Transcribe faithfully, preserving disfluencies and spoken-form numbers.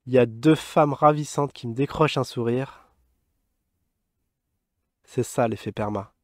Il y a deux femmes ravissantes qui me décrochent un sourire. C'est ça l'effet perma.